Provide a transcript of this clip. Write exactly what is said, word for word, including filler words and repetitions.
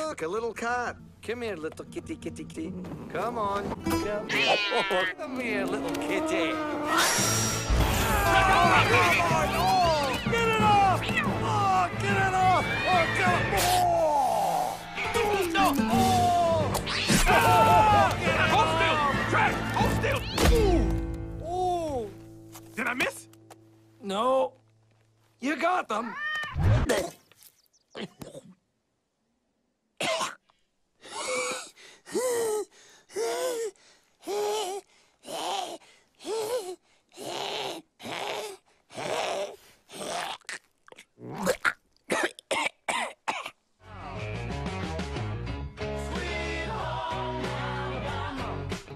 look, a little cat. Come here, little kitty, kitty, kitty. Come on. Come here, oh, come here little kitty. Oh, come on! Oh, get it off! Oh, get it off! Oh, get it off! Oh! No! Oh! Oh, get it Hold off! still! Shrek! Hold still! Ooh! Ooh! Did I miss? No. You got them.